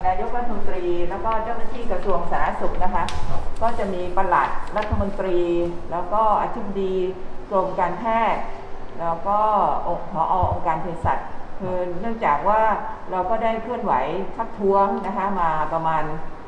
นายกรัฐมนตรีแล้วก็เจ้าหน้าที่กระทรวงสาธารณสุขนะคะก็จะมีปลัดรัฐมนตรีแล้วก็อธิบดีกรมการแพทย์แล้วก็ผอ.องค์การเภสัชคือเนื่องจากว่าเราก็ได้เคลื่อนไหวทักท้วงนะคะมาประมาณ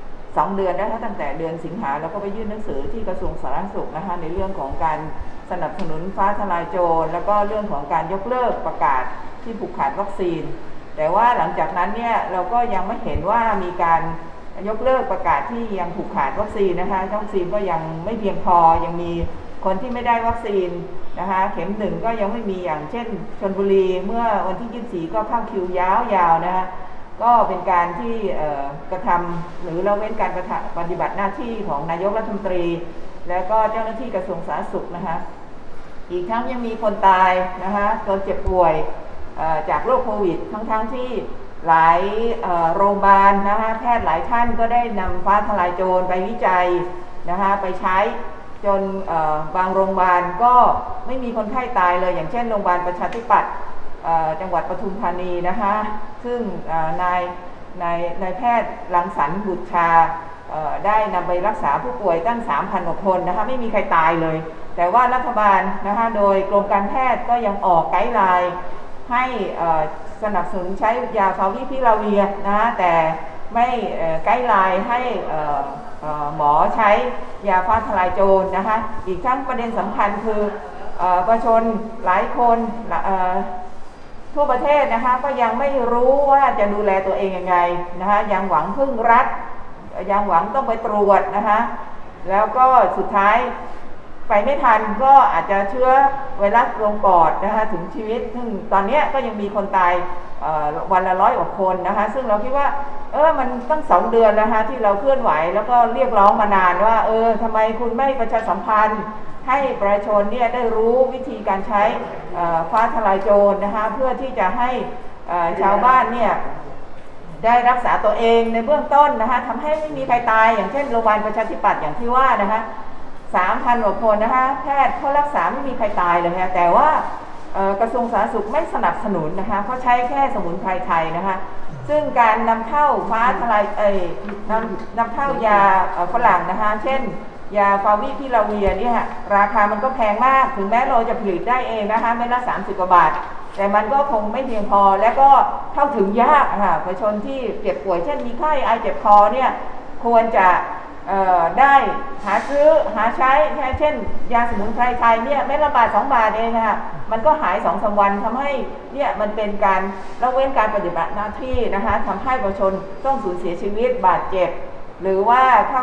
2 เดือนนะคะตั้งแต่เดือนสิงหาแล้วก็ไปยื่นหนังสือที่กระทรวงสาธารณสุขนะคะในเรื่องของการสนับสนุนฟ้าทลายโจรแล้วก็เรื่องของการยกเลิกประกาศที่ผูกขาดวัคซีนแต่ว่าหลังจากนั้นเนี่ยเราก็ยังไม่เห็นว่ามีการยกเลิกประกาศที่ยังผูกขาดวัคซีนนะคะวัคซีนก็ยังไม่เพียงพอยังมีคนที่ไม่ได้วัคซีนนะคะเข็ม1ก็ยังไม่มีอย่างเช่นชลบุรีเมื่อวันที่24ก็เข้าคิวยาวๆนะคะก็เป็นการที่กระทำหรือละเว้นการปฏิบัติหน้าที่ของนายกรัฐมนตรีแล้วก็เจ้าหน้าที่กระทรวงสาธารณสุขนะคะอีกทั้งยังมีคนตายนะคะคนเจ็บป่วยจากโรคโควิดทั้งที่หลายโรงพยาบาลนะคะแพทย์หลายท่านก็ได้นำฟ้าทลายโจรไปวิจัยนะคะไปใช้จนบางโรงพยาบาลก็ไม่มีคนไข้ตายเลยอย่างเช่นโรงพยาบาลประชาธิปัตย์จังหวัดปทุมธานีนะคะซึ่งนายแพทย์รังสรรค์บุตรชาได้นำไปรักษาผู้ป่วยตั้ง 3,000 กว่าคนนะคะไม่มีใครตายเลยแต่ว่ารัฐบาลนะคะโดยกรมการแพทย์ก็ยังออกไกด์ไลน์ให้สนับสนุนใช้ยาฟาวิพิลาเวียนะแต่ไม่ไกด์ไลน์ให้หมอใช้ยาฟ้าทลายโจรนะคะอีกทั้งประเด็นสำคัญคือประชาชนหลายคนทั่วประเทศนะคะก็ยังไม่รู้ว่าจะดูแลตัวเองยังไงนะคะยังหวังพึ่งรัฐยังหวังต้องไปตรวจนะคะแล้วก็สุดท้ายไปไม่ทันก็อาจจะเชื้อไวรัสลงปอดนะคะถึงชีวิตซึ่งตอนนี้ก็ยังมีคนตายวันละ100 กว่าคนนะคะซึ่งเราคิดว่ามันตั้ง2 เดือนนะคะที่เราเคลื่อนไหวแล้วก็เรียกร้องมานานว่าทำไมคุณไม่ประชาสัมพันธ์ให้ประชาชนเนี่ยได้รู้วิธีการใช้ฟ้าทลายโจรนะคะเพื่อที่จะให้ชาวบ้านเนี่ยได้รักษาตัวเองในเบื้องต้นนะคะทำให้ไม่มีใครตายอย่างเช่นโรงพยาบาลประชาธิปัตย์อย่างที่ว่านะคะ3,000 กว่าคนนะคะแพทย์เขารักษาไม่มีใครตายเลยนะแต่ว่ากระทรวงสาธารณสุขไม่สนับสนุนนะคะเพราะใช้แค่สมุนไพรไทยนะคะซึ่งการนำเข้าฟ้าทลายนำเข้ายาฝรั่งนะคะเช่นยาฟาวิพิลาเวียเนี่ยราคามันก็แพงมากถึงแม้เราจะผลิตได้เองนะคะเม็ดละ30 กว่าบาทแต่มันก็คงไม่เพียงพอและก็เข้าถึงยากค่ะประชาชนที่เจ็บป่วยเช่นมีไข้ไอเจ็บคอเนี่ยควรจะได้หาซื้อหาใช้เช่นยาสมุนไพรไทยเนี่ยเม็ดละ1-2 บาทเองค่ะมันก็หาย2-3 วันทำให้เนี่ยมันเป็นการละเว้นการปฏิบัติหน้าที่นะคะทำให้ประชาชนต้องสูญเสียชีวิตบาดเจ็บหรือว่าเข้า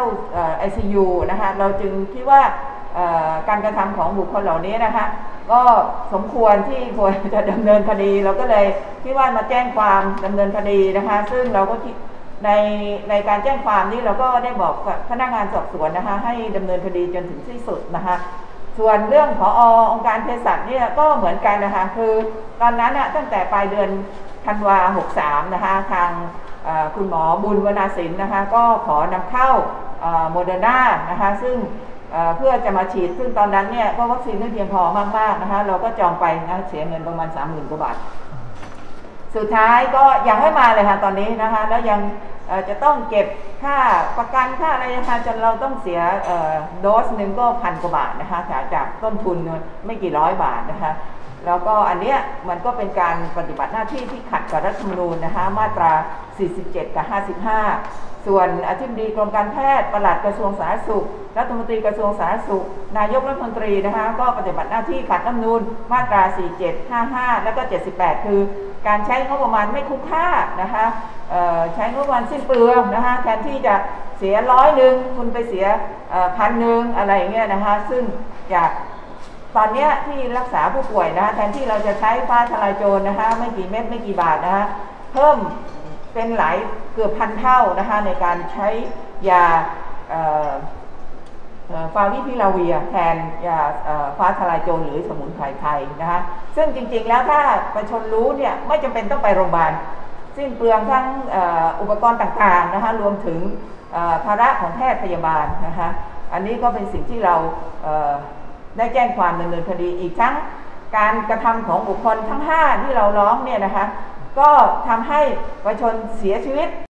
ICU นะคะเราจึงคิดว่าการกระทำของบุคคลเหล่านี้นะคะก็สมควรที่ควรจะดำเนินคดีเราก็เลยคิดว่ามาแจ้งความดำเนินคดีนะคะซึ่งเราก็คิดในการแจ้งความนี้เราก็ได้บอกกับพนักงานสอบสวนนะคะให้ดำเนินคดีจนถึงที่สุดนะคะส่วนเรื่องผอ.องค์การเภสัชเนี่ยก็เหมือนกันนะคะคือตอนนั้นตั้งแต่ปลายเดือนธันวา63นะคะทางคุณหมอบุญวนาสินนะคะก็ขอนำเข้าโมเดอร์นานะคะซึ่งเพื่อจะมาฉีดซึ่งตอนนั้นเนี่ยก็วัคซีนไม่เพียงพอมากๆนะคะเราก็จองไปนะเสียเงินประมาณ 30,000 กว่าบาทสุดท้ายก็ยังไม่มาเลยค่ะตอนนี้นะคะแล้วยังจะต้องเก็บค่าประกันค่าอะไรนะคะจนเราต้องเสียโดสหนึ่งก็1,000 กว่าบาทนะคะจากต้นทุนไม่กี่ร้อยบาทนะคะแล้วก็อันเนี้ยมันก็เป็นการปฏิบัติหน้าที่ที่ขัดกับรัฐธรรมนูญนะคะมาตรา47 กับ 55ส่วนอธิบดีกรมการแพทย์ปลัดกระทรวงสาธารณสุขรัฐมนตรีกระทรวงสาธารณสุขนายกรัฐมนตรีนะคะก็ปฏิบัติหน้าที่ขัดรัฐธรรมนูญมาตรา47 55แล้วก็78คือการใช้งบประมาณไม่คุ้มค่านะคะใช้งบประมาณสิ้นเปลืองนะคะแทนที่จะเสีย100คุณไปเสีย1,000อะไรอย่างเงี้ยนะคะซึ่งจากตอนนี้ที่รักษาผู้ป่วยนะคะแทนที่เราจะใช้ฟ้าทลายโจรนะคะไม่กี่เม็ดไม่กี่บาทนะคะเพิ่มเป็นหลายเกือบ1,000 เท่านะคะในการใช้ยาฟาวิพิลาเวียแทนยาฟ้าทลายโจรหรือสมุนไพรไทยนะคะซึ่งจริงๆแล้วถ้าประชาชนรู้เนี่ยไม่จำเป็นต้องไปโรงพยาบาลสิ้นเปลืองทั้งอุปกรณ์ต่างๆนะคะรวมถึงภาระของแพทย์พยาบาลนะคะอันนี้ก็เป็นสิ่งที่เราได้แจ้งความดำเนินคดีอีกทั้งการกระทำของบุคคลทั้ง5ที่เราร้องเนี่ยนะคะก็ทำให้ประชาชนเสียชีวิต